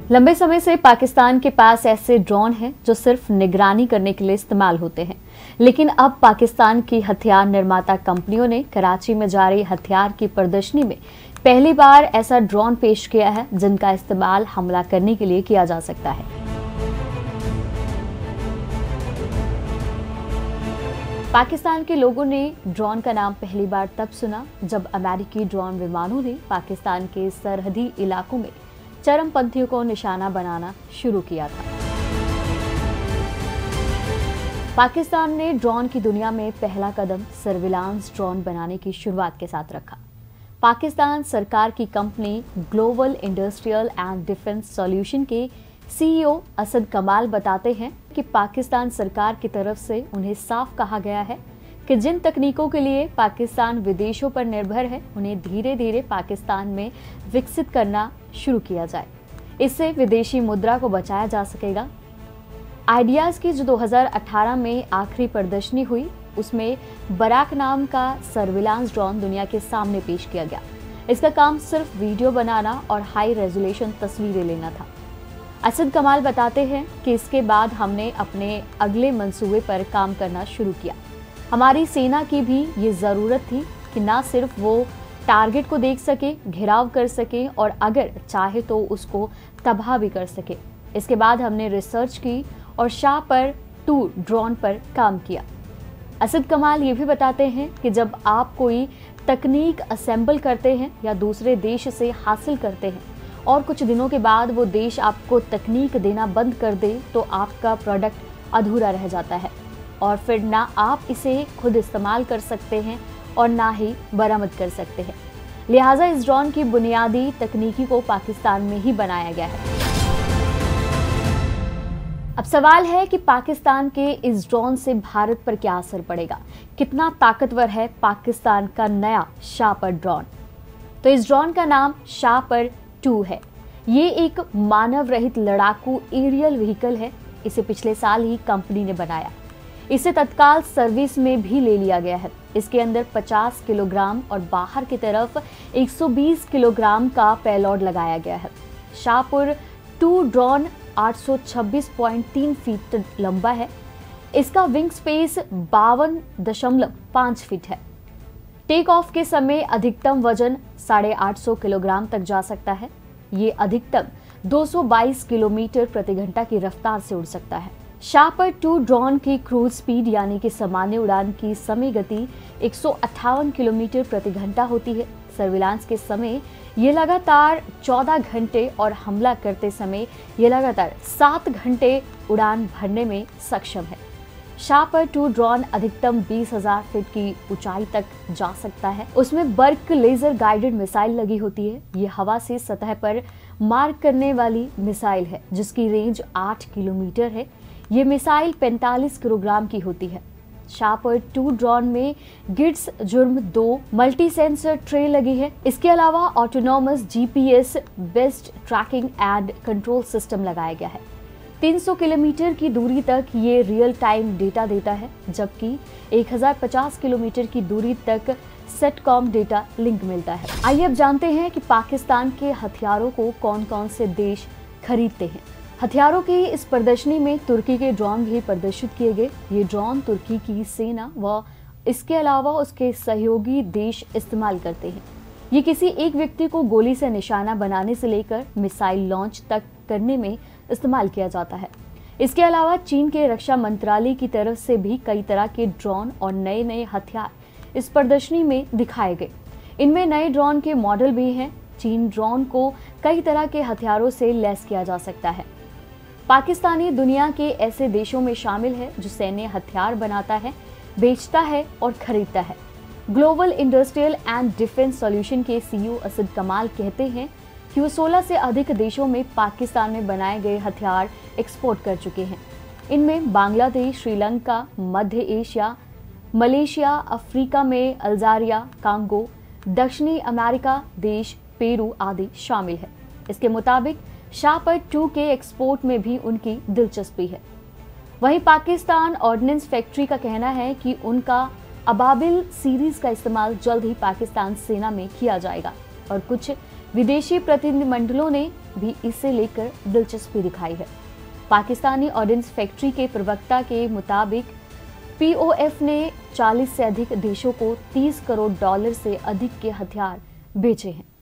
लंबे समय से पाकिस्तान के पास ऐसे ड्रोन हैं जो सिर्फ निगरानी करने के लिए इस्तेमाल होते हैं, लेकिन अब पाकिस्तान की हथियार निर्माता कंपनियों ने कराची में जारी हथियार की प्रदर्शनी में पहली बार ऐसा ड्रोन पेश किया है जिनका इस्तेमाल हमला करने के लिए किया जा सकता है। पाकिस्तान के लोगों ने ड्रोन का नाम पहली बार तब सुना जब अमेरिकी ड्रोन विमानों ने पाकिस्तान के सरहदी इलाकों में चरमपंथियों को निशाना बनाना शुरू किया था। पाकिस्तान ने ड्रोन की दुनिया में पहला कदम सर्विलांस ड्रोन बनाने की शुरुआत के साथ रखा। पाकिस्तान सरकार की company global industrial and defence solution के सीईओ असद कमाल बताते हैं कि पाकिस्तान सरकार की तरफ से उन्हें साफ कहा गया है कि जिन तकनीकों के लिए पाकिस्तान विदेशों पर निर्भर है उन्हें धीरे धीरे पाकिस्तान में विकसित करना शुरू किया जाए। इससे विदेशी मुद्रा को बचाया जा सकेगा। आइडियाज की जो 2018 में आखिरी प्रदर्शनी हुई उसमें बराक नाम का सर्विलांस ड्रोन दुनिया के सामने पेश किया गया। इसका काम सिर्फ वीडियो बनाना और हाई रेजोल्यूशन तस्वीरें लेना था। असद कमाल बताते हैं कि इसके बाद हमने अपने अगले मंसूबे पर काम करना शुरू किया। हमारी सेना की भी ये ज़रूरत थी कि ना सिर्फ वो टारगेट को देख सके, घेराव कर सके और अगर चाहे तो उसको तबाह भी कर सके। इसके बाद हमने रिसर्च की और शाहपर 2 ड्रोन पर काम किया। असद कमाल ये भी बताते हैं कि जब आप कोई तकनीक असेंबल करते हैं या दूसरे देश से हासिल करते हैं और कुछ दिनों के बाद वो देश आपको तकनीक देना बंद कर दे तो आपका प्रोडक्ट अधूरा रह जाता है और फिर ना आप इसे खुद इस्तेमाल कर सकते हैं और ना ही बरामद कर सकते हैं। लिहाजा इस ड्रोन की बुनियादी तकनीकी को पाकिस्तान में ही बनाया गया है। अब सवाल है कि पाकिस्तान के इस ड्रोन से भारत पर क्या असर पड़ेगा, कितना ताकतवर है पाकिस्तान का नया शाहपर ड्रोन। तो इस ड्रोन का नाम शाहपर 2 है। ये एक मानव रहित लड़ाकू एरियल व्हीकल है। इसे पिछले साल ही कंपनी ने बनाया। इसे तत्काल सर्विस में भी ले लिया गया है। इसके अंदर 50 किलोग्राम और बाहर की तरफ 120 किलोग्राम का पेलोड लगाया गया है। शाहपर 2 ड्रोन 826.3 फीट लंबा है। इसका विंग स्पेस 52.5 फीट है। टेक ऑफ के समय अधिकतम वजन 850 किलोग्राम तक जा सकता है। ये अधिकतम 222 किलोमीटर प्रति घंटा की रफ्तार से उड़ सकता है। शाहपर 2 ड्रोन की क्रूज स्पीड यानी कि सामान्य उड़ान की समय गति 158 किलोमीटर प्रति घंटा होती है। सर्विलांस के समय ये लगातार 14 घंटे और हमला करते समय ये लगातार 7 घंटे उड़ान भरने में सक्षम है। शाहपर 2 ड्रोन अधिकतम 20,000 फीट की ऊंचाई तक जा सकता है। उसमें बर्क लेजर गाइडेड मिसाइल लगी होती है। ये हवा से सतह पर मार करने वाली मिसाइल है जिसकी रेंज 8 किलोमीटर है। ये मिसाइल 45 किलोग्राम की होती है। शाहपर 2 ड्रोन में गिट्स जुर्म 2 मल्टी सेंसर ट्रे लगी है। इसके अलावा autonomous GPS based tracking and control system लगाया गया है। 300 किलोमीटर की दूरी तक ये रियल टाइम डेटा देता है, जबकि 1050 किलोमीटर की दूरी तक सेटकॉम डेटा लिंक मिलता है। आइए अब जानते हैं कि पाकिस्तान के हथियारों को कौन कौन से देश खरीदते हैं। हथियारों की इस प्रदर्शनी में तुर्की के ड्रोन भी प्रदर्शित किए गए। ये ड्रोन तुर्की की सेना व इसके अलावा उसके सहयोगी देश इस्तेमाल करते हैं। ये किसी एक व्यक्ति को गोली से निशाना बनाने से लेकर मिसाइल लॉन्च तक करने में इस्तेमाल किया जाता है। इसके अलावा चीन के रक्षा मंत्रालय की तरफ से भी कई तरह के ड्रोन और नए नए हथियार इस प्रदर्शनी में दिखाए गए। इनमें नए ड्रोन के मॉडल भी हैं। चीन ड्रोन को कई तरह के हथियारों से लैस किया जा सकता है। पाकिस्तानी दुनिया के ऐसे देशों में शामिल है जो सैन्य हथियार बनाता है, बेचता है और खरीदता है। Global industrial and defence solution के सीईओ असद कमाल कहते हैं कि वो 16 से अधिक देशों में पाकिस्तान में बनाए गए हथियार एक्सपोर्ट कर चुके हैं। इनमें बांग्लादेश, श्रीलंका, मध्य एशिया, मलेशिया, अफ्रीका में अल्जारिया, कांगो, दक्षिणी अमेरिका देश, पेरू आदि शामिल है। इसके मुताबिक शाहपर 2 के एक्सपोर्ट में भी उनकी दिलचस्पी है। वहीं पाकिस्तान ऑर्डिनेंस फैक्ट्री का कहना है कि उनका अबाबिल सीरीज का इस्तेमाल जल्द ही पाकिस्तान सेना में किया जाएगा और कुछ विदेशी प्रतिनिधिमंडलों ने भी इसे लेकर दिलचस्पी दिखाई है। पाकिस्तानी ऑर्डिनेंस फैक्ट्री के प्रवक्ता के मुताबिक पीओएफ ने 40 से अधिक देशों को $30 करोड़ से अधिक के हथियार बेचे हैं।